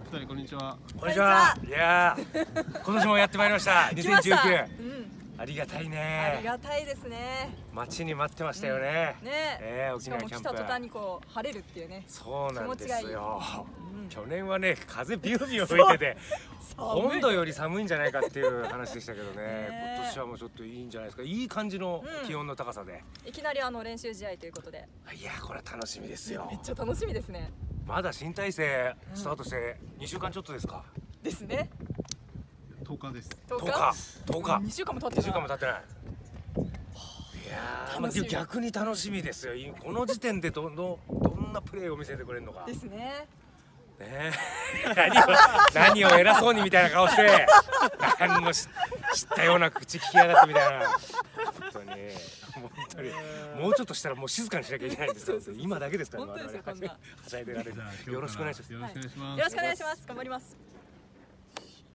二人こんにちは。 こんにちは。いやー、今年もやってまいりました。2019。ありがたいね。 ありがたいですね。 待ちに待ってましたよね。 ね。 沖縄キャンプ。 しかも来た途端にこう晴れるっていうね。 そうなんですよ。 いい去年はね、風ビュービュー吹いてて、本土より寒いんじゃないかっていう話でしたけどね。今年はもうちょっといいんじゃないですか。いい感じの気温の高さで。 いきなり練習試合ということで。 いや、これ楽しみですよ。 めっちゃ楽しみですね。 まだ新体制スタートして2週間ちょっとですか。 ですね。 10日です。 10日。 2週間も経ってない。 2週間も経ってない。いやー、逆に楽しみですよ。この時点でどんなプレーを見せてくれるのか。 ですね。 ね何を偉そうにみたいな顔して何も知ったような口聞きやがってみたいな。本当にもうちょっとしたらもう静かにしなきゃいけないんですよ。今だけですから。 本当ですよ、こんな。 はしゃいでられる。よろしくお願いします。 よろしくお願いします。頑張ります。